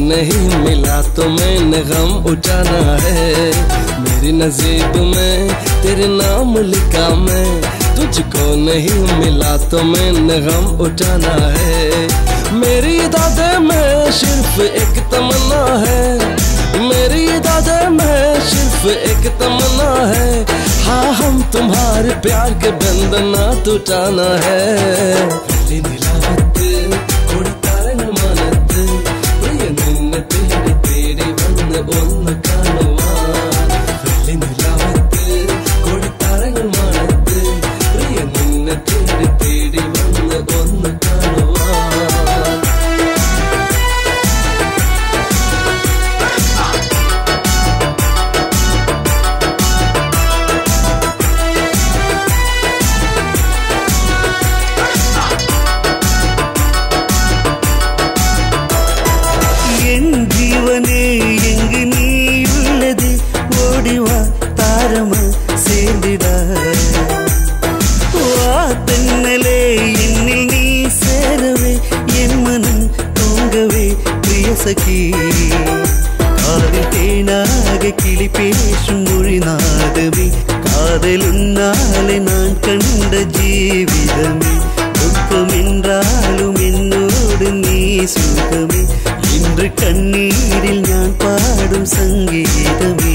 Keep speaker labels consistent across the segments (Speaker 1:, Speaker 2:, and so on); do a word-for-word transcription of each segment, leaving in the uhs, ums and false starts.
Speaker 1: नहीं मिला तो मैंने गम उठाना है। मेरी नसीब में तेरे नाम लिखा मैं, तुझको नहीं मिला तो मैंने गम उठाना है। मेरी दादे में सिर्फ एक तमन्ना है, मेरी दादे में सिर्फ एक तमन्ना है। हाँ हम तुम्हारे प्यार के बंधना टूटाना है। तेरी तेरी बंद ओन्न कानुवा वेली निलावत्ते कोड़ी तारंगल मानत्ते प्रिय निन्न तेरी तेरी बंद ओन्न कानुवा।
Speaker 2: सखी कादल தேனாக கிளி பேசும் மொழிநாதமே, காதலுன்னாலே நான் கண்ட ஜீவிதமே, துக்கம் என்றாலும் என்னோடு நீ சுகமே, இன்று கண்ணீரில் நான் பாடும் சங்கீதமே।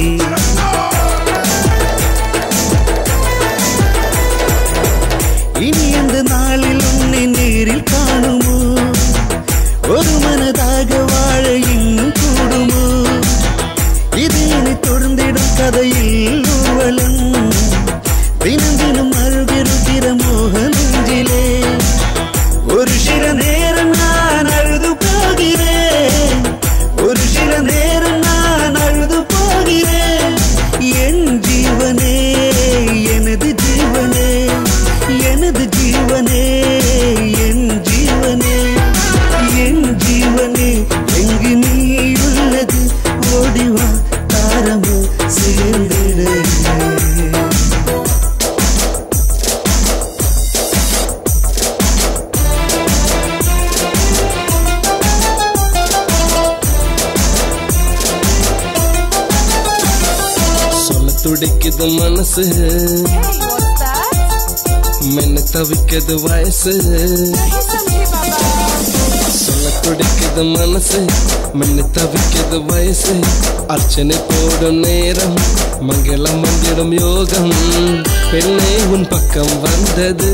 Speaker 2: இனி அந்த நாளில் உன்னை நேரில் காணுமோ, ஒரு மனதாக வாழ இன்னும் கூடுமோ, இது என்னை தொடர்ந்திடும் கதையில் ஊர்வலம், தினம் தினம் அழுகிற மோகனெஞ்சிலே, ஒரு சில நேரம் நான் அழுது போகிறேன், ஒரு சில நேரம் நான் அழுது போகிறேன்। என் ஜீவனே எனது ஜீவனே எனது ஜீவனே என் ஜீவனே என் ஜீவனே எங்கு நீ உள்ளது ஓடிவா தாரமோ சேர்ந்திட।
Speaker 1: சொல்ல துடிக்குது மனசு, मैंने தவிக்குது வயசு, சொல்ல துடிக்குது மனசு, मैंने தவிக்குது வயசு, அர்ச்சனை போடும் நேரம் மங்களம் வந்திடும் யோகம், பெண்ணே உன் பக்கம் வந்தது,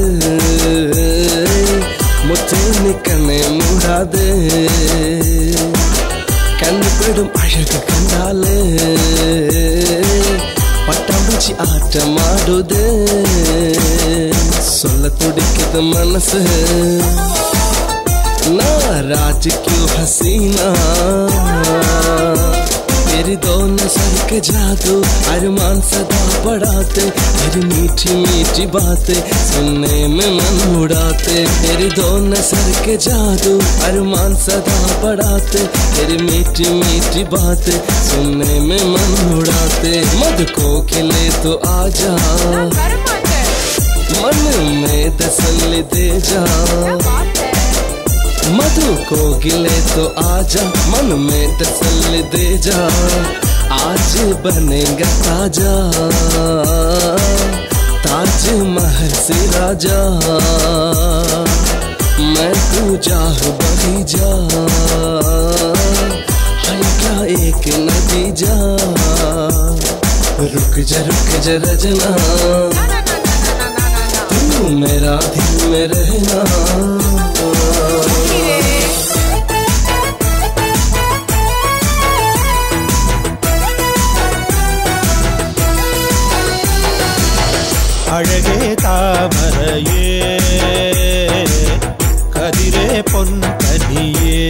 Speaker 1: முற்றே நீ கண்ணை மூடாது, கண்ணுப்படும் அழகு கண்டாலே பட்டாம்பூச்சி ஆட்டமாடுது, சொல்ல துடிக்குது மனசு, नाराज क्यों हसीना, तेरी दो नजर के जादू अरमान सदा बढ़ाते, तेरी मीठी मीठी बातें सुनने में मन उड़ाते, तेरी दो नजर के जादू अरमान सदा बढ़ाते, तेरी मीठी मीठी बातें सुनने में मन उड़ाते। मद को खिले तो आजा, मन में तसल्ली दे जा, मधु को गिले तो आजा, मन में तसल्ली दे जा, आज बनेगा ताजा ताज महल से राजा, मैं तू जाह बही जा, हल्का एक नतीजा, रुक जा रुक जा रजना, तू मेरा दिल में रहना।
Speaker 2: அழகே தாமரையே கதிரே பொன்கனியே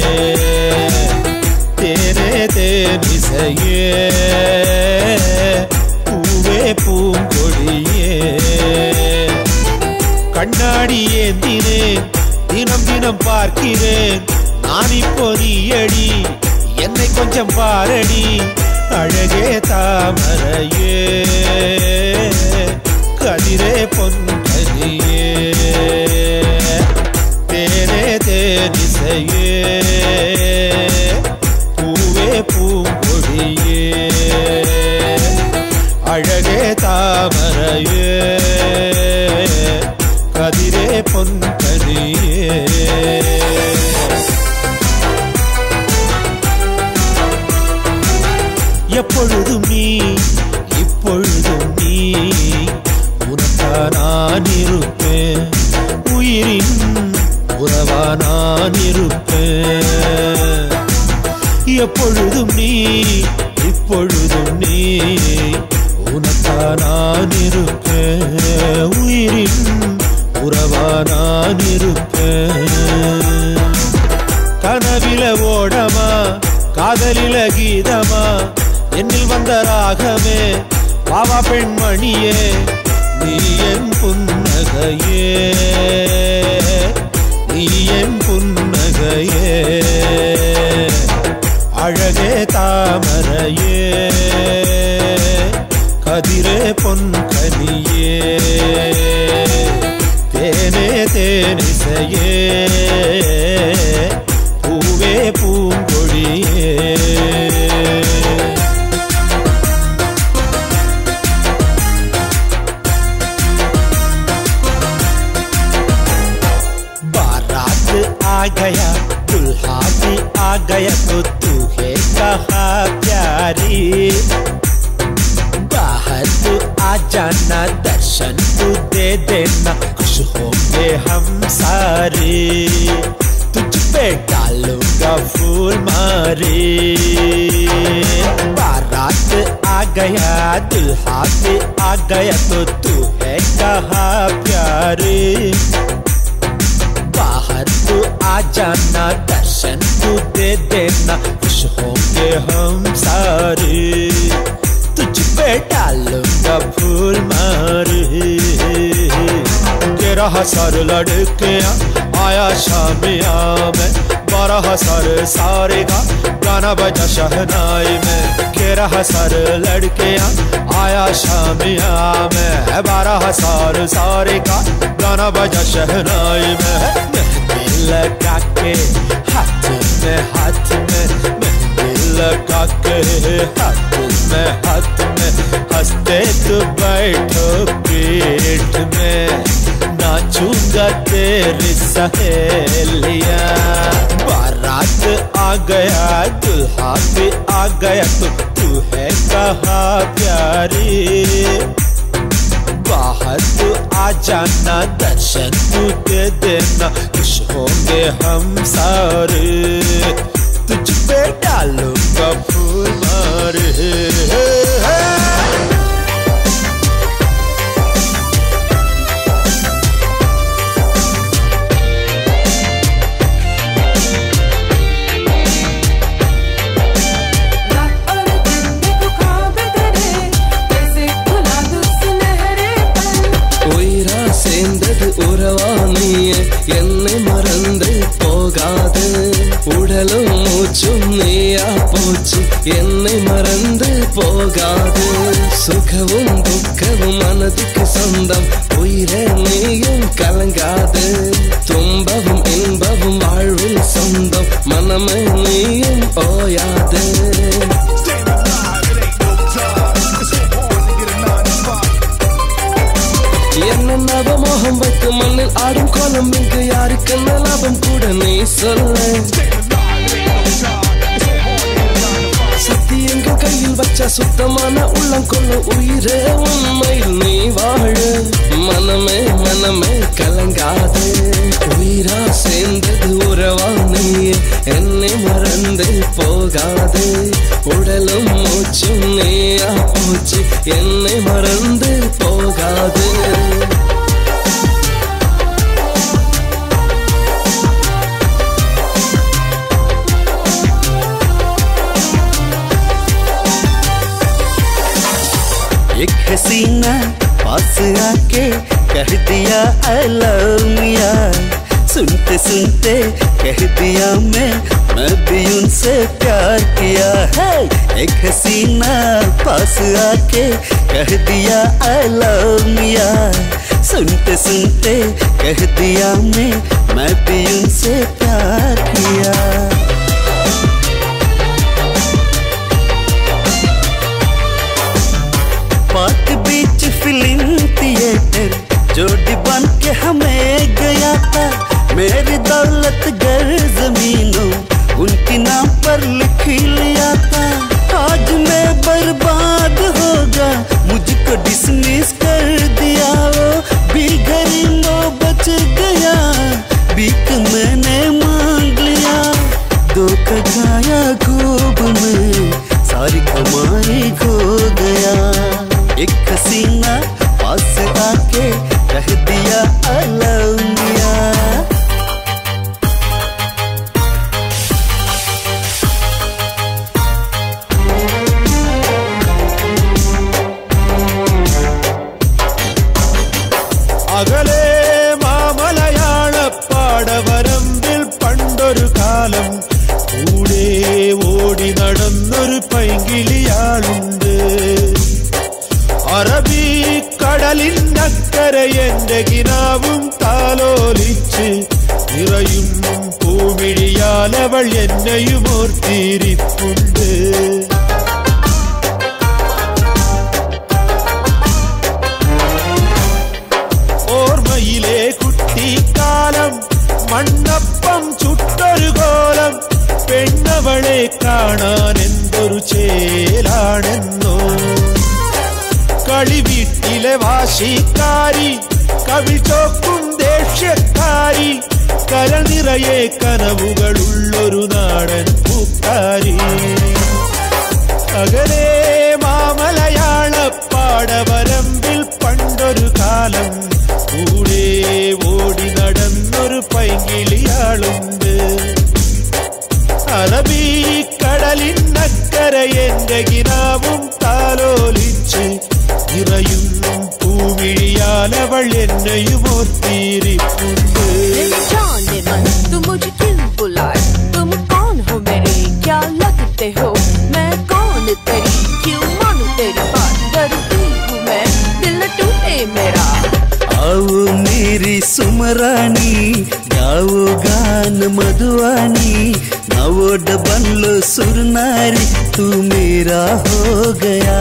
Speaker 2: தேரே தேனிசையே பூவே பூங்கொடியே கண்ணாடி ஏந்தினேன் தினம் தினம் பார்க்கிறேன் நான் இப்போ நீயடி என்னை கொஞ்சம் பாரடி அழகே தாமரையே கதிரே பொன்கனியே தேரே தேனிசையே அழகே தாமரையே கதிரே பொன்கனியே எப்பொழுதும் நீ இப்பொழுதும் நீ உனக்கா நான் இருப்பேன் உயிரின் உறவா நான் இருப்பேன் எப்பொழுதும் நீ இப்பொழுதும் நீ உனக்கா நான் இருப்பேன் உயிரின் உறவா நான் இருப்பேன் கனவில ஓடமா காதலில கீதமா என்னில் வந்த ராகமே பாவா பெண்மணியே நீ என் புன்னகையே நீ என் புன்னகையே அழகே தாமரையே கதிரே பொன்கனியே தேனே தேனிசையே பூவே பூங்கொடியே आ गया दुल्हा भी आ गया तो तू है कहा प्यारी बाहर तू आ जाना दर्शन तू दे देना खुश होंगे हम सारे तुझ पे डालूंगा फूल मारे बारात आ गया दुल्हा भी आ गया तो तू है कहा प्यारी बाहर तू आ जाना दर्शन तू दे देना खुश होंगे हम सारे तुझ पे डालूंगा फूल मारे तेरा हसर लड़के आया शामिया में बारह हसर सारे का गाना बजा शहनाई में तेरा हसर लड़के आया शामिया में बारह हसर सारे का गाना बजा शहनाई में मेहंदी लगा के हाथ में हाथ में मेहंदी लगा के हाथ में हाथ में हंसते तो बैठो पीठ में नाचूंगा तेरी सहेलियां बारात आ गया दुल्हा भी आ गया तो तू है कहा प्यारी बाहर तू आ जाना दर्शन तू दे देना खुश होंगे हम सारे तुझ पे डालूंगा फूल मारे
Speaker 1: உறவானியே என்னை மறந்து போகாது உடலும் மூச்சும் நீயா போச்சு என்னை மறந்து போகாது சுகமும் துக்கமும் மனதுக்கு சொந்தம் உயிரே நீயும் கலங்காது துன்பமும் இன்பமும் வாழ்வில் சொந்தம் மனமே நீயும் ஓயாது என்ன நவமோகம் வைத்து மண்ணில் ஆடும் கோலம் இங்கு யாருக்கு லாபம் கூட நீ சொல்ல சத்தியங்கள் கையில் வச்ச சுத்தமான உள்ளம் கொள்ள உயிரே உண்மையில் நீ வாழ மனமே மனமே கலங்காது உயிரா சேர்ந்தது உறவா நீயே என்னை மறந்து போகாது உடலும் மூச்சும் நீயா போச்சு என்னை மறந்து போகாது
Speaker 3: एक हसीना पास आके कह दिया आई लव मिया सुनते सुनते कह दिया मैं मैं भी उनसे प्यार किया है एक हसीना पास आके कह दिया आई लव मिया सुनते सुनते कह दिया मैं मैं भी उनसे प्यार किया फिल्म थिएटर जोड़ी बन के हमें गया था। मेरी दौलत घर जमीनों उनके नाम पर लिख लिया था। आज मैं बर्बाद होगा मुझको डिसमिस कर दिया। वो भी गरीबों बच गया बीक मैंने मांग लिया। धोखा खाया खूब में सारी कमाई खो गया। एक हसीना पास आके कह दिया आई लव यू।
Speaker 2: അകലെ മാമലയാളപ്പാടവരമ്പിൽ പണ്ടൊരു കാലം കൂടെ ഓടി നടന്നൊരു പൈങ്കിളിയാളുണ്ട്. അറബിക്കടലിനക്കരെ എന്റെ കിനാവും താലോലിച്ച് നിറയും പൂമിഴിയാലവൾ എന്നെയും ഓർത്തിരിപ്പുണ്ട്. ഓർമ്മയിലെ കുട്ടിക്കാലം മണ്ണപ്പം ചുട്ടൊരു കോലം പെണ്ണവളെ കാണാൻ എന്തൊരു ചേലാണെന്നോ. കളിവീട്ടിലെ വാശിക്കാരി കവിൾ ചോക്കും ദേഷ്യക്കാരി കര നിറയെ കനവുകളുള്ളൊരു നാടൻ പൂക്കാരി. അകലെ മാമലയാളപ്പാടവരമ്പിൽ പണ്ടൊരു കാലം കൂടെ ഓടി നടന്നൊരു പൈങ്കിളിയാളുണ്ട്. അറബിക്കടലിനക്കരെ എന്റെ കിനാവും താലോലിച്ച് നിറയും പൂമിഴിയാലവൾ എന്നെയും ഓർത്തിരിപ്പുണ്ട്.
Speaker 3: आओ मेरी सुमरानी गाओ गान मधुआनी नवो डबलो सुरनारी तू मेरा हो गया.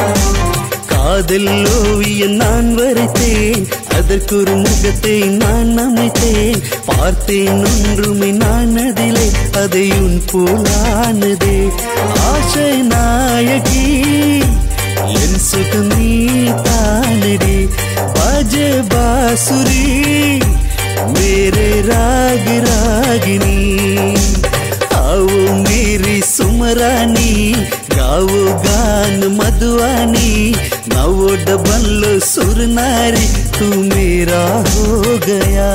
Speaker 3: காதல்லோவிய நான் வரைத்தேன் அதற்கொரு முகத்தை நான் அமைத்தேன். பார்த்தேன் ஒன்றுமே நான் அதிலே அதை உன் போலானதே. ஆசை நாயகி என் சுகம் நீ தானடி. बाजे बांसुरी मेरे राग रागिनी. आओ मेरी सुमरानी गाओ गान मधुआनी नवो डबलो सुरनारी तू मेरा हो गया.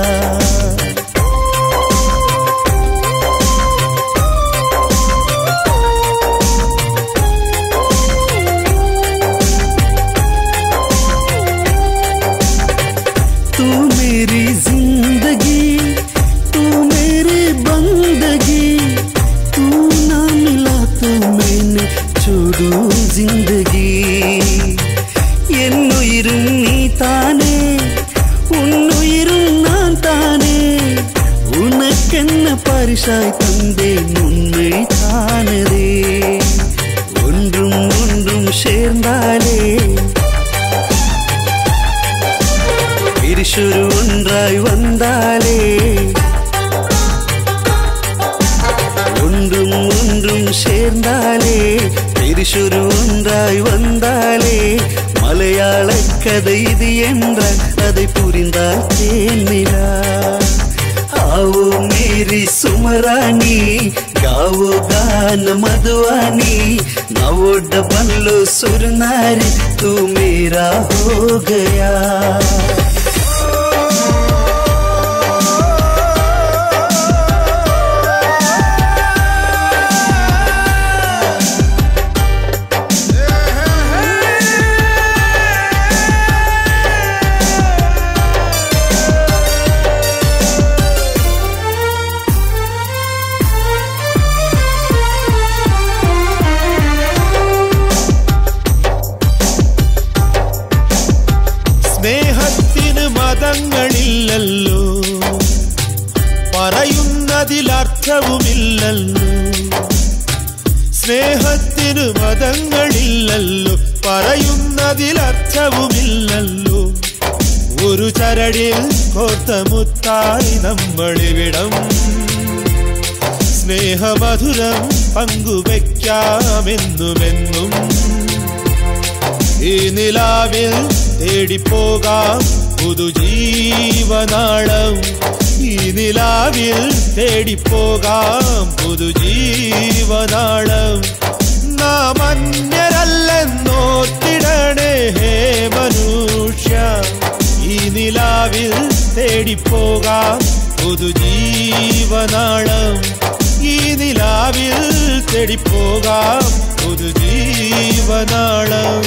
Speaker 3: तू मेरी जिंदगी तू मेरी बंदगी तू ना मिला तो मैंने छोड़ू जिंदगी. என்னுயிரும் நீ தானே உன்னுயிரும் நான் தானே. உனக்கென்ன பரிசாய் தந்தேன் உன்னை தானதே. ஒன்றும் ஒன்றும் சேர்ந்தாலே பிரிஷொரு ஒன்றாய் வந்தாலே. ஒன்றும் ஒன்றும் சேர்ந்தாலே பிரிஷொரு ஒன்றாய் வந்தாலே. மலையாள கதை இது என்றால் அதை புரிந்தால் தேனிலா. आओ मेरी सुमरानी गाओ गान मधुआनी नवो डबलो सुरनारी तू मेरा हो गया.
Speaker 2: സ്നേഹത്തിന് മതങ്ങളില്ലല്ലോ പറയുന്നതിലർത്ഥവുമില്ലല്ലോ. സ്നേഹത്തിന് മതങ്ങളില്ലല്ലോ പറയുന്നതിലർത്ഥവുമില്ലല്ലോ. ഒരു ചരടിൽ കോർത്ത മുത്തായി നമ്മളിവിടം സ്നേഹമധുരം പങ്കുവെക്കാമെന്നുമെന്നും. ഈ നിലാവിൽ തേടിപ്പോകാം പുതുജീവനാളം. ഈ നിലാവിൽ തേടിപ്പോകാം പുതുജീവനാളം. നാം അന്യരല്ലെന്നോർത്തിടണേ ഹേ മനുഷ്യ. ഈ നിലാവിൽ തേടിപ്പോകാം പുതുജീവനാളം. ഈ നിലാവിൽ തേടിപ്പോകാം പുതുജീവനാളം.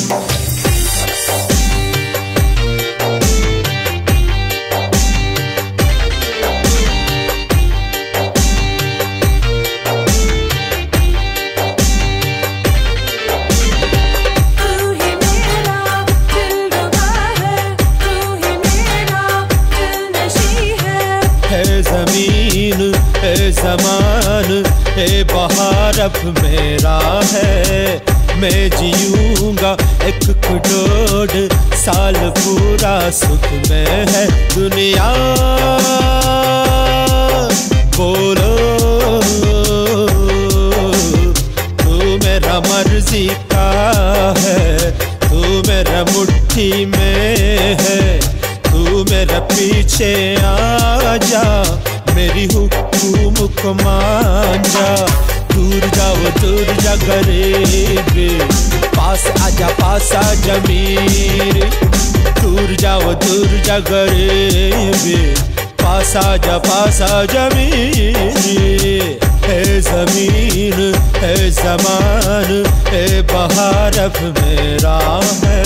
Speaker 1: ज़मान ए बहार अब मेरा है, मैं जीऊंगा एक करोड़ साल पूरा सुख में है दुनिया। बोलो तू मेरा मर्जी का है, तू मेरा मुट्ठी में है, तू मेरे पीछे आ जा, मेरी हुक्म को मान जा। दूर जाओ दूर जा गरीब, पास आजा पास आजा मीर। दूर जाओ दूर जा गरीब, पास आजा पास आजा मीर। है ज़मीन है ज़मान है बहार अब मेरा है।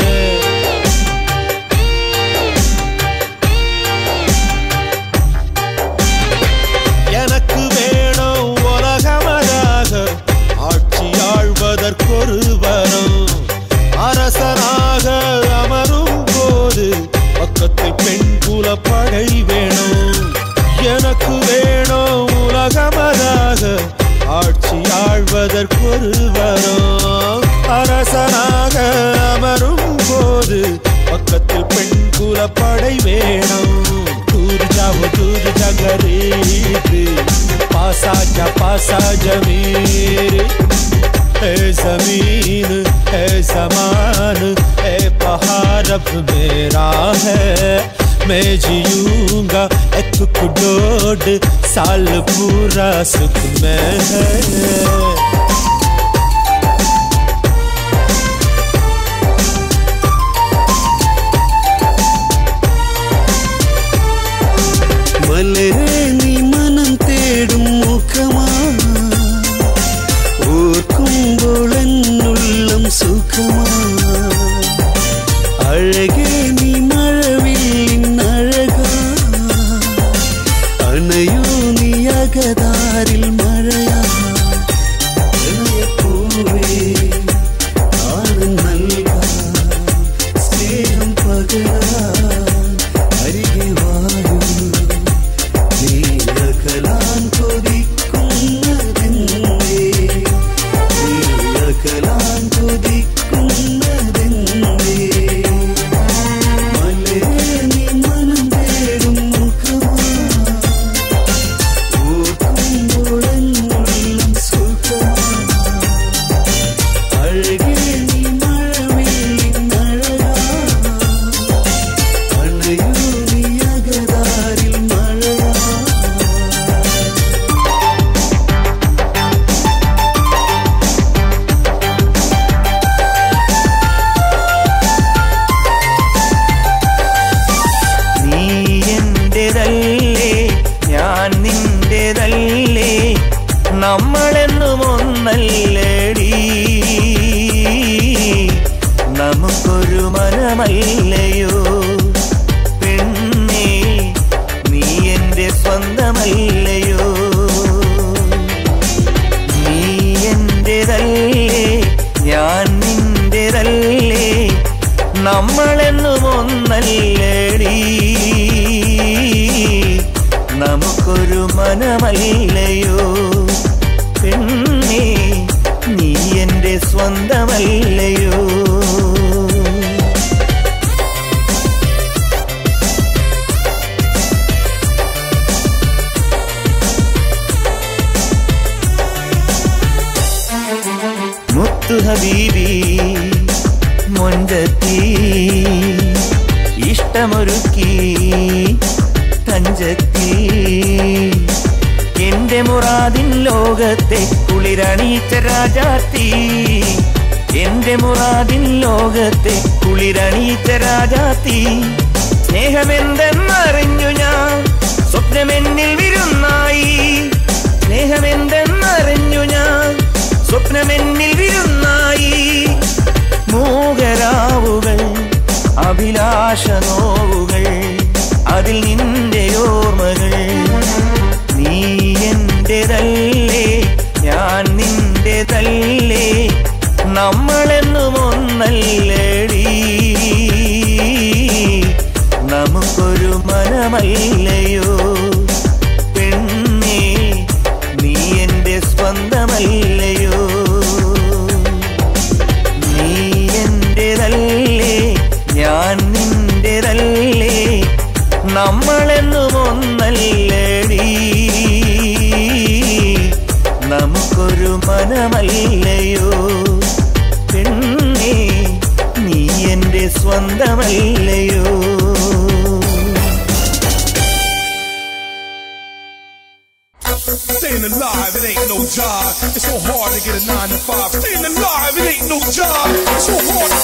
Speaker 1: அரசனாக அமரும் போது பக்கத்தில் பெண் குல படை வேணும். எனக்கு வேணும் உலகமதாக ஆட்சி ஆழ்வதற்கொருவரும். அரசனாக அமரும் போது பக்கத்தில் பெண் குல படை வேணும். दूर जाओ दूर जा गरीब, पास आजा पास आजा मीर। है ज़मीन है ज़मान है बहार अब मेरा है, मैं जीऊंगा एक करोड़ साल पूरा सुख में है।
Speaker 3: മലരെ നീ മനം തേടും മുഖമാ, ഓർക്കുമ്പോൾ എന്നുള്ളം സുഖമാ. അഴകേ നീ മഴവില്ലിൻ അഴകാ, അണയോ നീ അകതാരിൽ മഴയാ. പൂവേ ആനന്ദ നൽകാം, സ്നേഹം പകരാൻ അരികെ വായു. നീ അകലാൻ കൊതിക്കുന്നതെന്തേ, നീ അകലാൻ കൊതിക്കുന്നതെന്തേ. മലരെ നീ മനം തേടും മുഖമാ, ഓർക്കുമ്പോൾ എന്നുള്ളം സുഖമാ. അഴകേ നീ മഴവില്ലിൻ അഴകാ, അണയോ നീ അകതാരിൽ മഴയാ.
Speaker 4: നീ എന്റേതല്ലേ ഞാൻ നിന്റേതല്ലേ, നമ്മളെന്നും ഒന്നല്ലേടി. നമുക്കൊരു മനമല്ലയോ പെണ്ണേ, നീ എന്റെ സ്വന്തമല്ലയോ. നീ എന്റേതല്ലേ ഞാൻ നിന്റേതല്ലേ, നമ്മളെന്നും ഒന്നല്ലേടി. നമുക്കൊരു മനമല്ലയോ പെണ്ണേ, നീ എന്റെ സ്വന്തമല്ലയോ? മുത്തു ഹബീബി മൊഞ്ചത്തി ഇഷ്ടമൊരുക്കി തഞ്ചത്തി എന്റെ മുറാദിൻ ലോകത്തെ കുളിരണീച്ച രാജാത്തി എന്റെ മുറാദിൻ ലോകത്തെ കുളിരണീച്ച രാജാത്തി സ്നേഹമെന്തെന്നറിഞ്ഞു ഞാൻ സ്വപ്നമെന്നിൽ വിരുന്നായി സ്നേഹമെന്തെന്നറിഞ്ഞു ഞാൻ സ്വപ്നമെന്നിൽ വിരുന്നായി മൂകരാവുകൾ അഭിലാഷ നോവുകൾ അതിൽ നിന്റെ ഓർമ്മകൾ നീ എന്റേതല്ലേ ഞാൻ നിന്റേതല്ലേ നമ്മളെന്നും ഒന്നല്ലേടി നമുക്കൊരു മനമല്ലയോ പെണ്ണേ നീ എന്റെ സ്വന്തമല്ലയോ നീ എന്റേതല്ലേ ഞാൻ നിന്റേതല്ലേ നമ്മളെന്നും ഒന്നല്ലേടി നമുക്കൊരു മനമല്ലയോ പെണ്ണേ നീ എന്റെ സ്വന്തമല്ലയോ?
Speaker 5: Staying alive, it ain't no job. It's so hard to get a nine to five. Staying alive, it ain't no job. It's so hard.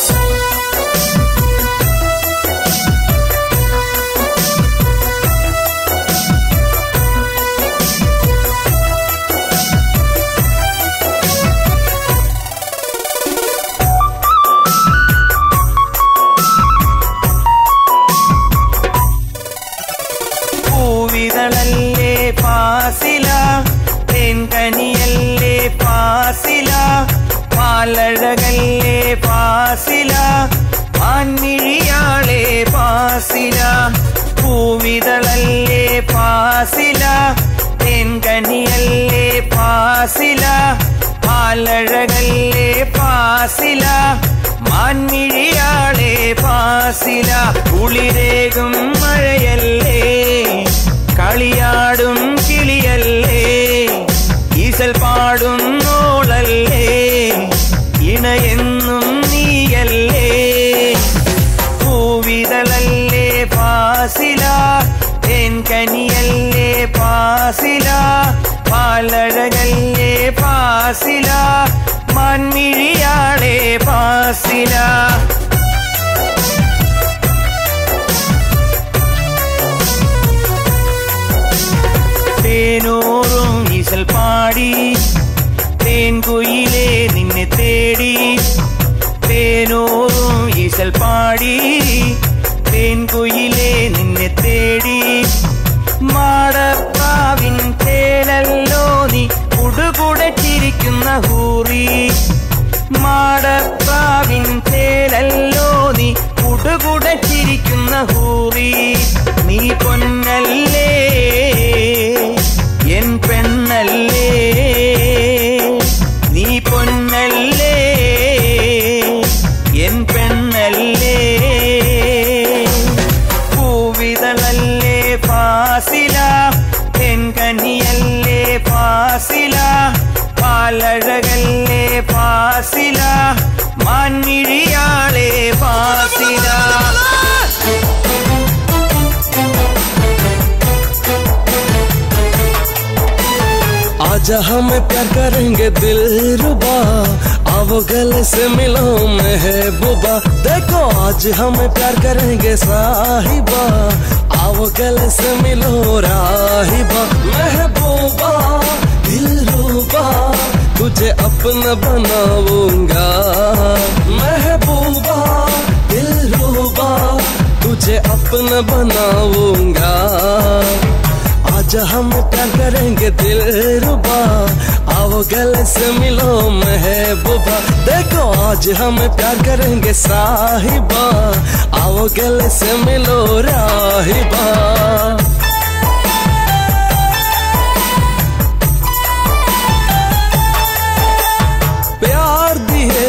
Speaker 4: പൂവിതളല്ലേ പാസില തേൻകനിയല്ലേ പാസില പാലഴകല്ലേ പാസില മാൻമിഴിയാളെ പാസില പൂവിതളല്ലേ പാസില തേൻകനിയല്ലേ പാസില പാലഴകല്ലേ പാസില മാൻമിഴിയാളെ പാസില കുളിരേകും മഴയല്ലേ കളിയാടും കിളിയല്ലേ ഈസൽ പാടും നോളല്ലേ ഇണയെന്നും നീയല്ലേ പൂവിതളല്ലേ പാസില തേൻകനിയല്ലേ പാസില പാലഴകല്ലേ പാസില മാൻമിഴിയാളെ പാസില തേനോറും ഈസൽ പാടി തേൻകുയിലേ നിന്നെ തേടി തേനോറും ഈസൽ പാടി തേൻകുയിലേ നിന്നെ തേടി മാടപ്പാവിൻ തേലല്ലോ നീ കുടുകുടച്ചിരിക്കുന്ന ഹൂറി മാടപ്പാവിൻ തേലല്ലോ നീ കുടുകുടച്ചിരിക്കുന്ന ഹൂറി നീ പൊന്നല്ലേ എൻ പെണ്ണല്ലേ നീ പൊന്നല്ലേ എൻ പെണ്ണല്ലേ പൂവിതളല്ലേ പാസില തെൻകനിയല്ലേ പാസില പാലഴകല്ലേ പാസില മാൻമിഴിയാളെ പാസില
Speaker 1: आजा हमें प्यार करेंगे दिल रुबा आओ गले से मिलो महबूबा देखो आज हमें प्यार करेंगे साहिबा आओ गले से मिलो राहिबा महबूबा दिल रुबा तुझे अपना बनाऊंगा महबूबा दिल रुबा तुझे अपना बनाऊंगा आजा हम प्यार करेंगे दिल रुबा आओ गले से मिलो महबूबा देखो आज हम प्यार करेंगे साहिबा आओ गले से मिलो राहिबा प्यार दिए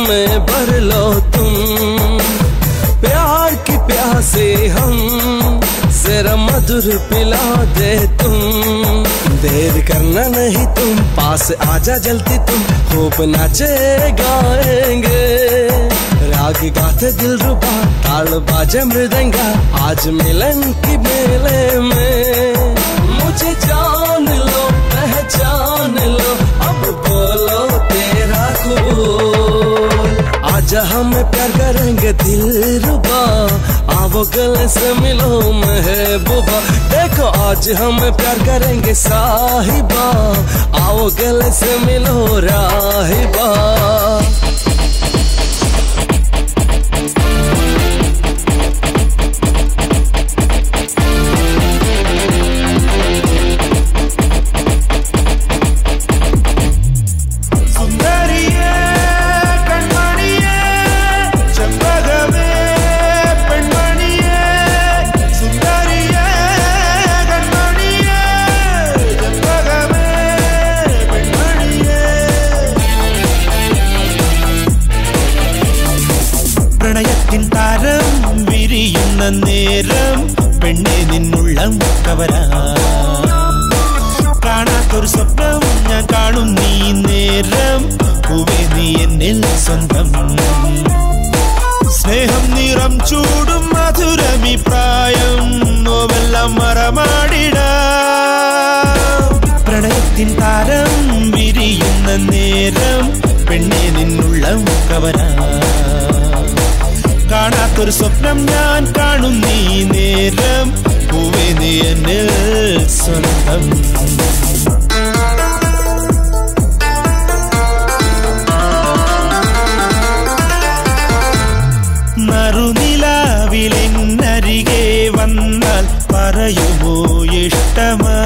Speaker 1: में भर लो तुम, प्यार की प्यासे हम जरा मधुर पिला दे तुम। देर करना नहीं तुम, पास आजा जल्दी तुम, खूब नाचे गाएंगे, राग गाते दिल रुबा, ताल बाजे मृदंगा, आज मिलन की मेले में। मुझे जान लो पहचान लो, अब बोलो तेरा कबूल। आजा हम प्यार करेंगे दिल रुबा, आओ गले से मिलो महबूबा। देखो आज हम प्यार करेंगे साहिबा, आओ गले से मिलो राहिबा।
Speaker 2: നേരം പെണ്ണെ നിന്നുള്ളം കവരാ, കാണാത്തൊരു സ്വപ്നം ഞാൻ കാണും നീ നേരം, പൂവേ നീ എന്നിൽ സ്വന്തം, സ്നേഹം നിറം ചൂടും മധുരമീ പ്രായം, നോവെല്ലാം മറമാടിട, പ്രണയത്തിൻ താരം വിരിയുന്ന നേരം, പെണ്ണെ നിന്നുള്ളം കവരാ, കാണാത്തൊരു സ്വപ്നം ഞാൻ കാണും നീ നേരം, പൂവേ നീ എന്നിൽ സ്വന്തം. നറുനിലാവിലെന്നരികെ വന്നാൽ പറയുമോ ഇഷ്ടമാ,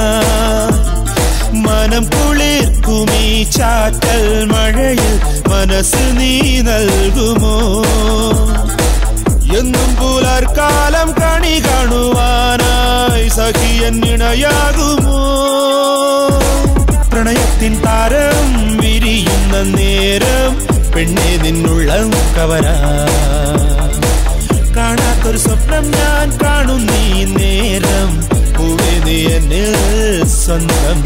Speaker 2: മനം കുളിർക്കുമീ ചാറ്റൽ മഴയിൽ മനസ്സ് നീ നൽകുമോ, എന്നും പുലർക്കാലം കണി കാണുവാനായി സഖിയൻ ഇണയാകുമോ, പ്രണയത്തിൻ താരം വിരിയുന്ന നേരം, പെണ്ണെ നിന്നുള്ളം കവരാ, കാണാത്തൊരു സ്വപ്നം ഞാൻ കാണും നീ നേരം, പൂവേ നീ എന്നിൽ സ്വന്തം.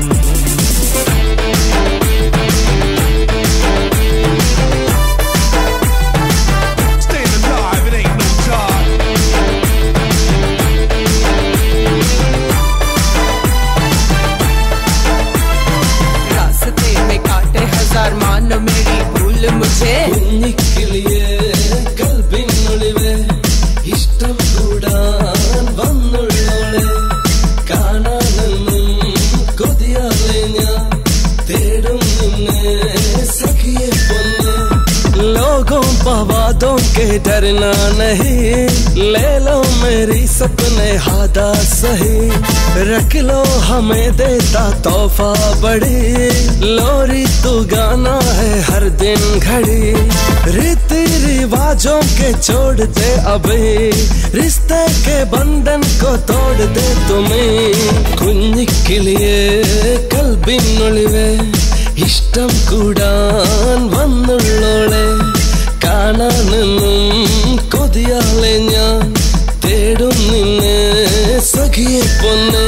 Speaker 6: मानो मेरी भूल मुझे
Speaker 1: കുഞ്ഞിക്കിളിയേ കൽബിനുള്ളിലെ ഇഷ്ടം കൂടാൻ വന്നുള്ളോളെ, കാണാനെന്നും കൊതിയാലെ ഞാൻ തേടും നിന്നെ സഖിയെ പൊന്നെ। लोगों बवादों के डरना नहीं, ले लो मेरी सपने हादा सही, रख लो हमें देता तोहफा बड़ी, लोरी तू गाना है हर दिन घड़ी, रीति रिवाजों के छोड़ दे अभी, रिश्ते के बंधन को तोड़ दे तुम्हें। കുഞ്ഞിക്കിളിയേ കൽബിനുള്ളിലെ ഇഷ്ടം കൂടാൻ വന്നുള്ളോളെ, കാണാനെന്നും കൊതിയാലെ ഞാൻ തേടും നിന്നെ സഖിയെ പൊന്നെ।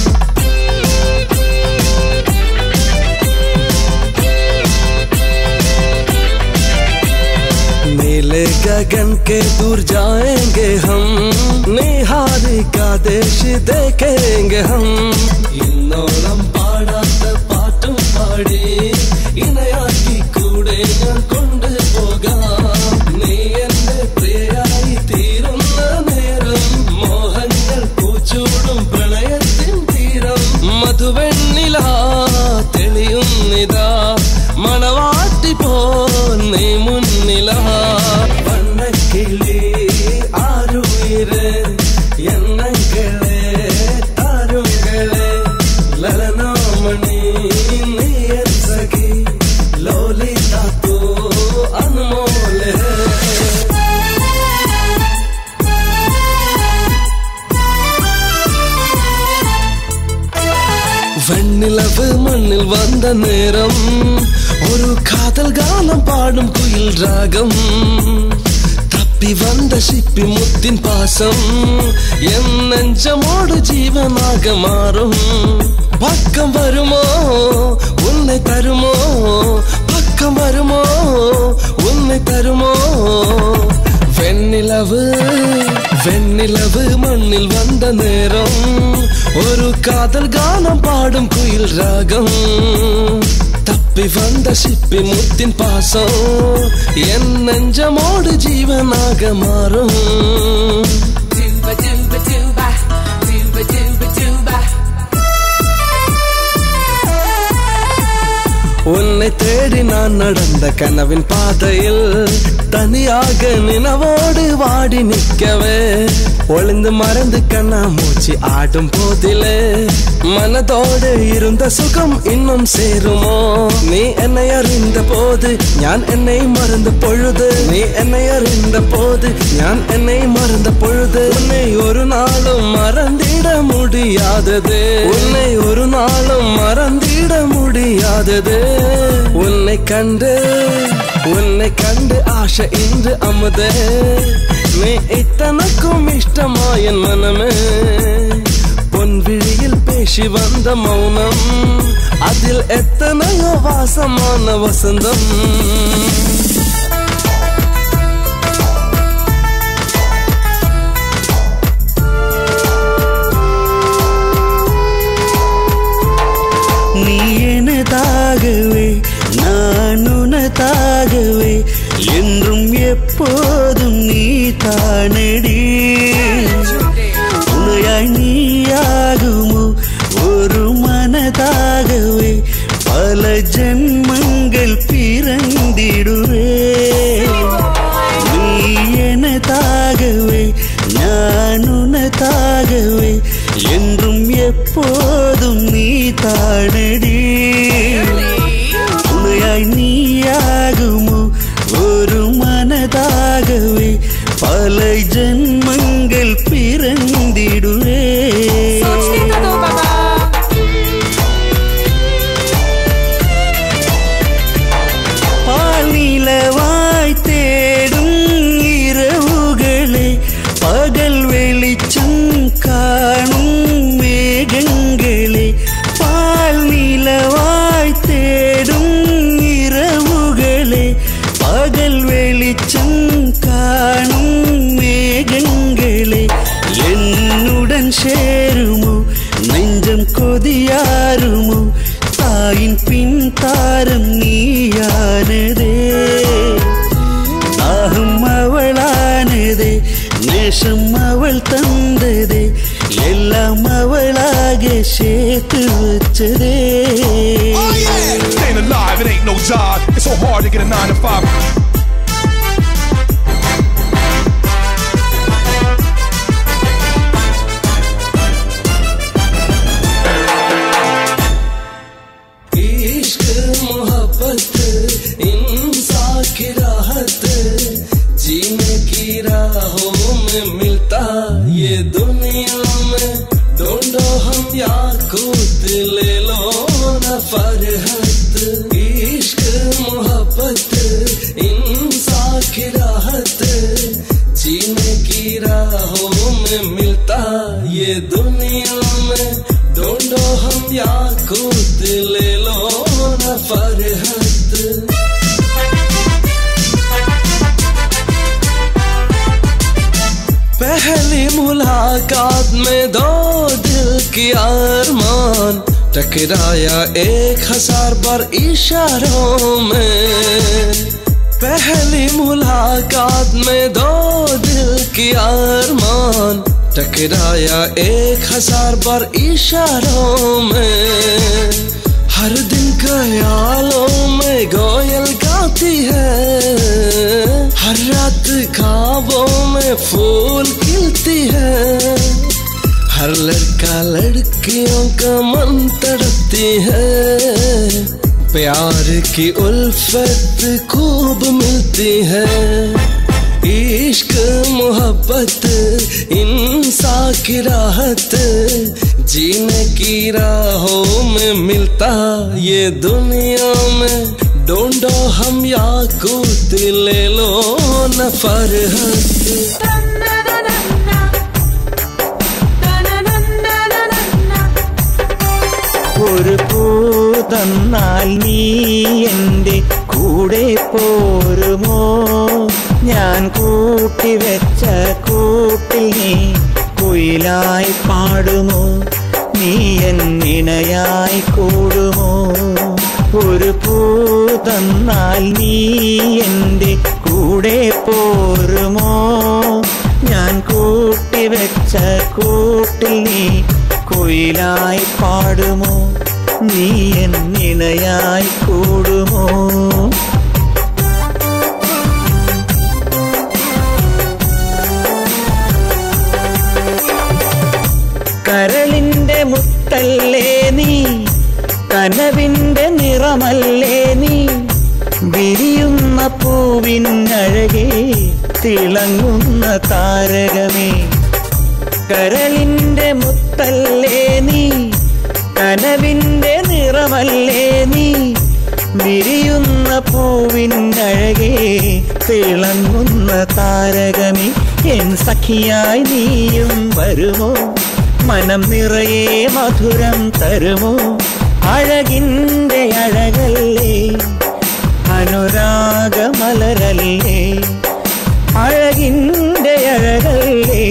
Speaker 1: नीले गगन के दूर जाएंगे हम, निहारिका देश देखेंगे हम, ഇന്നോളം പാടാത്ത പാട്ടും പാടി ഇണയാക്കി കൂടെ ഞാൻ കൊണ്ടുപോകാം, നീ എന്റെ പ്രിയയായി തീരുന്ന നേരം, മോഹങ്ങൾ പൂച്ചൂടും പ്രണയത്തിൻ തീരം, മധുവെണ്ണില തെളിയുന്നിതാ, മണവാട്ടി പോ നീ മുന്നിലാ, വണ്ണക്കിളി ആരുയിര് എണ്ണങ്ങളെ താരുകളെ, ലലനാമണി നീയൻ സഖി, ലോലിത തൂ അൻമോൽ ഹൈ। വെണ്ണിലവ് മണ്ണിൽ വന്ന നേരം, ஒரு காதல் கானம் பாடும் குயில் ராகம் தப்பி வந்த சிப்பி முத்தின் பாசம் என் நெஞ்சமோடு ஜீவனாக மாறும் பக்கம் வருமோ உன்னை தருமோ பக்கம் வருமோ உன்னை தருமோ வெண்ணிலவு வெண்ணிலவு மண்ணில் வந்த நேரம் ஒரு காதல் கானம் பாடும் குயில் ராகம் தப்பி வந்த சிப்பி முத்தின் பாசம் என் நெஞ்சமோடு ஜீவனாக மாறும்
Speaker 6: Tuba tuba tuba, tuba tuba tuba.
Speaker 1: உன்னை தேடி நான் நடந்த கனவின் பாதையில் தனியாக நினைவோடு வாடி நிற்கவே ஒளிந்து மறந்து கண்ணா மூச்சு ஆடும் போதிலே மனதோடு இருந்த சுகம் இன்னும் சேருமோ நீ என்னை அறிந்த போது ஞான் என்னை மறந்த பொழுது நீ என்னை அறிந்த போது ஞான் என்னை மறந்த பொழுது உன்னை ஒரு நாளும் மறந்திட முடியாதது உன்னை ஒரு நாளும் மறந்திட முடியாதது உன்னை கண்டு உன்னை கண்டு ஆசை இன்று அமுதே நீ இத்தனக்கும் இஷ்டமா என் மனமே பொன் விழியில் பேசி வந்த மௌனம் அதில் எத்தனையோ வாசமான வசந்தம்
Speaker 3: நீ எனதாகவே நான் உனதாகவே என்றும் எப்போதும் நீ தானடி துணையாய் நீயாகுமோ ஒரு மனதாகவே பல ஜென்மங்கள் பிறந்திடுவே நீ எனதாகவே நான் உனதாகவே என்றும் எப்போதும் நீ தானடி துணையாய் நீயாகுமோ ஒரு மனதாகவே பல ஜென்மங்கள் பிறந்திடுவே பாலிலவாய் தேடும் இரவுகளே பகல் வெளிச்சம் காணும் மேகங்களே பால் நிலவாய் தேடும் இரவுகளே பகல் வெளிச்சம் காணும் மேகங்களே என்னுடன் சேருமோ நெஞ்சம் கொதியாருமோ தாயின் பின் தாரம் நீயானதே தாகம் அவளானதே நேசம் அவள் தந்ததே எல்லாம் அவளாக சேர்த்து வச்சதே
Speaker 5: Staying alive, it ain't no job. It's so hard to get a nine to five.
Speaker 1: इश्क मोहब्बत इंसान की राहत जीने की राहों में मिलता ये दुनिया में ढूंढो हम याकूत ले लो ना फरहत इश्क मोहब्बत इंसान की राहत जीने की राहों में मिलता ये दुनिया में ढूंढो हम याकूत ले लो ना फरहत पहली मुलाकात में दो दिल की अरमान टकराया एक हजार बार इशारों में पहली मुलाकात में दो दिल की अरमान टकराया एक हजार बार इशारों में हर दिन ख्यालों में गोयल गाती है हर रात ख्वाबों में फूल खिलती है हर लड़का लड़कियों का मन तड़पती है प्यार की उल्फत खूब मिलती है इश्क मोहब्बत इंसान की राहत जीने की राहों में मिलता ये दुनिया में ढूंढो हम याकूत ले लो न फरहत
Speaker 4: ഒരു പൂ തന്നാൽ നീ എൻ്റെ കൂടെ പോരുമോ ഞാൻ കൂട്ടിവെച്ച കൂട്ടിൽ നീ കുയിലായി പാടുമോ നീ എന്നിണയായി കൂടുമോ ഒരു പൂ തന്നാൽ നീ എൻ്റെ കൂടെ പോരുമോ ഞാൻ കൂട്ടിവെച്ച കൂട്ടിൽ നീ കുയിലായി പാടുമോ നീ എന്നിണയായി കൂടുമോ കരളിന്റെ മുത്തല്ലേ നീ കനവിന്റെ നിറമല്ലേ നീ വിരിയുന്ന പൂവിനഴകേ തിളങ്ങുന്ന താരകമേ കരളിന്റെ മുത്തല്ലേ നീ കനവിന്റെ നിറമല്ലേ നീ വിരിയുന്ന പൂവിനഴകേ തിളങ്ങുന്ന താരകമേ എൻ സഖിയായി നീയും വരുമോ മനം നിറയെ മധുരം തരുമോ അഴകിന്റെ അഴകല്ലേ അനുരാഗമലരല്ലേ അഴകിന്റെ അഴകല്ലേ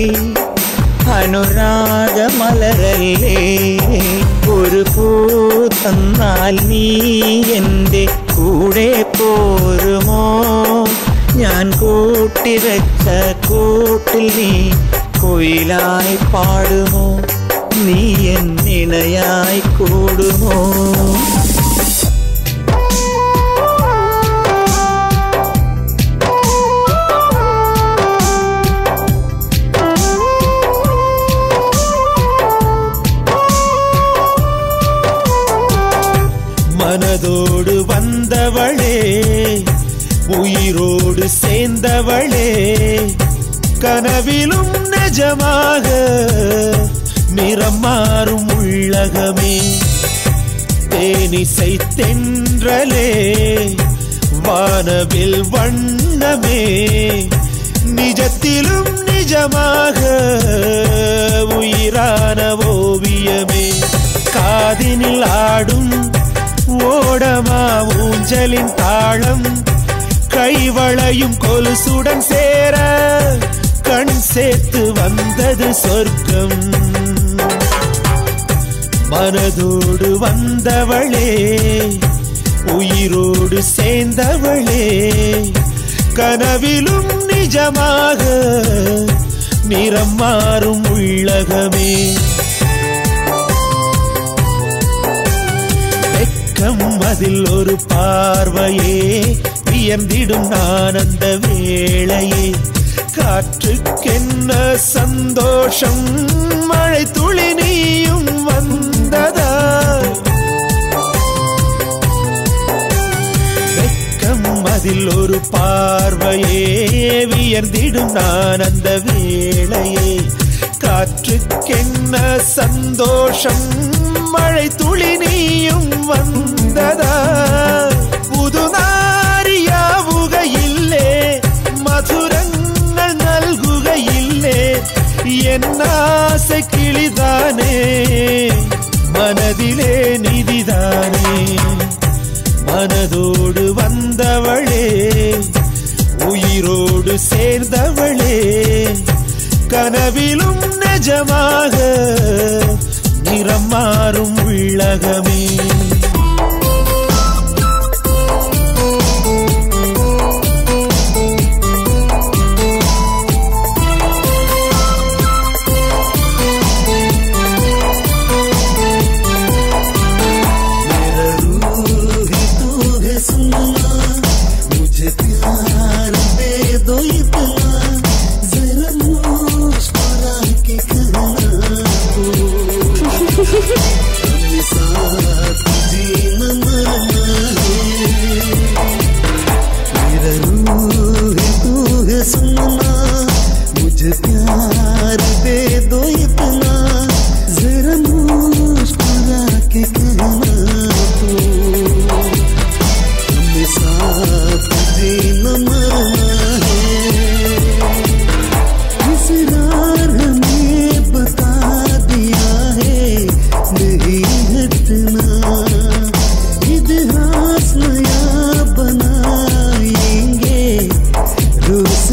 Speaker 4: അനുരാഗമലരല്ലേ ഒരു പൂ തന്നാൽ നീ എൻ്റെ കൂടെ പോരുമോ ഞാൻ കൂട്ടിവെച്ച കൂട്ടിൽ നീ കുയിലായി പാടുമോ നീ എന്നിണയായി കൂടുമോ
Speaker 2: மனதோடு வந்தவளே உயிரோடு சேர்ந்தவளே கனவிலும் நிஜமாக நிறம் மாறும் உள்ளகமே தேனிசை தென்றலே வானவில் வண்ணமே நிஜத்திலும் நிஜமாக உயிரான ஓவியமே காதினில் ஆடும் ஓடமா ஊஞ்சலின் தாளம் கைவளையும் கொலுசுடன் சேர கண் சேர்த்து வந்தது சொர்க்கம் மனதோடு வந்தவளே உயிரோடு சேர்ந்தவளே கனவிலும் நிஜமாக நிறம் மாறும் உள்ளகமே வெட்கம் அதில் ஒரு பார்வையே வியந்திடும் ஆனந்த வேளையே காற்றுக்கென்ன சந்தோஷம் மழை துளி நீயும் வந்ததா வெட்கம் அதில் ஒரு பார்வையே வியந்திடும் ஆனந்த வேளையே காற்றுக்கென்ன சந்தோஷம் மழை துளி நீயும் வந்ததா പുതുനാരിയാവുകയില്ലേ മധുരങ്ങൾ നൽകുകയില്ലേ എന്നാസை കിളിതാനേ മനതിലെ നിധിതാനേ மனதோடு வந்தவளே உயிரோடு சேர்ந்தவளே கனவிலும் நிஜமாக நிறம் மாறும் உள்ளகமே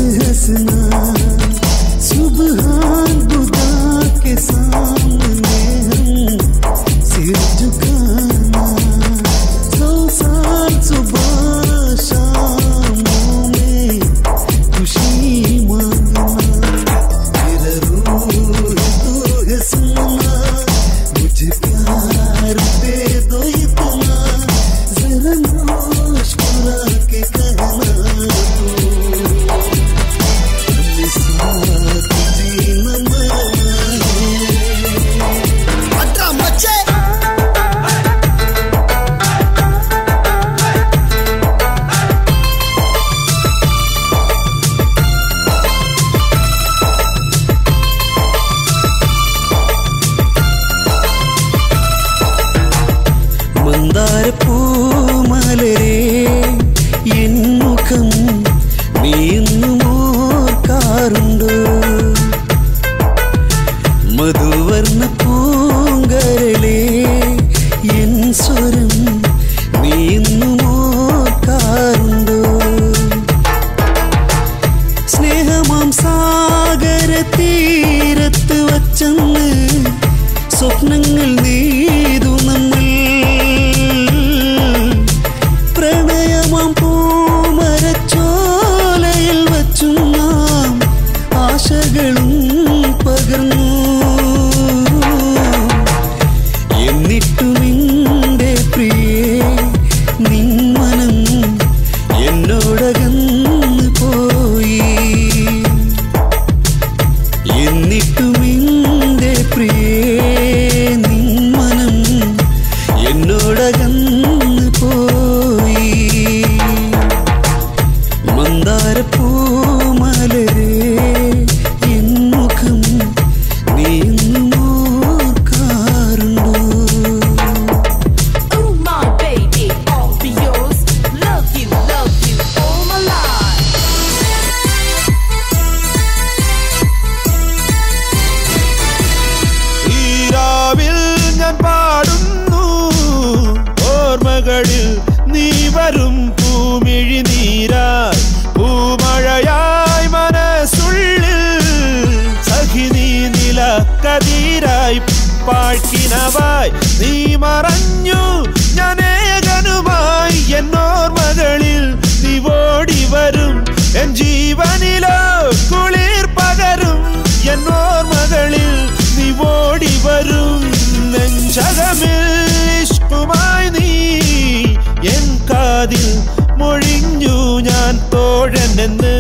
Speaker 3: हंसना सुबह खुदा के सामने हम सिर झुकाना सौ साल सुबह शामों में खुशी मांगना मेरा रूह तो है सुना मुझे प्यार दे दो इतना जरा मुस्कुरा के कहना മന്ദാര പൂമലരേ എൻ മുഖം നീ ഇന്നും ഓർക്കാറുണ്ടോ മധുവർണ്ണ പൂങ്കരളേ എൻ സ്വരം നീ ഇന്നും ഓർക്കാറുണ്ടോ സ്നേഹമാം സാഗര തീരത്ത് വച്ചെന്ന് സ്വപ്നങ്ങൾ നെയ്തു നമ്മൾ പ്രണയമാം പൂമരച്ചോലയിൽ വച്ചും നാം ആശകളും പകർന്നു എന്നിട്ടും നിന്റെ പ്രിയേ നിൻ മനം എന്നോടകന്നു പോയി എന്നിട്ടും നിന്റെ പ്രിയേ നിൻ മനം എന്നോടകന്നു പോയി മന്ദാര പൂമലരേ എൻ മുഖം നീ ഇന്നും ഓർക്കാറുണ്ടോ
Speaker 6: Oh my baby, I'll be yours. Love you, love you all my life.
Speaker 2: ഈ രാവിൽ ഞാൻ പാടുന്നു ഓർമ്മകളിൽ നീ വരും പൂമിഴി നീരായി പൂമഴയായി മനസ്സുള്ളിൽ സഖി നീ നില കതിരായി പാഴ്ക്കിനവായി നീ മറഞ്ഞു ഞാൻ ഏകനുമായി എന്നോർമ്മകളിൽ നീ ഓടി വരും എൻ ജീവനിലോ കുളിർ പകരും എന്നോർമ്മകളിൽ നീ ഓടി വരും നെഞ്ചകമിൽ ഇഷ്കുമായി നീ എൻ കാതിൽ മൊഴിഞ്ഞു ഞാൻ തോഴനെന്ന്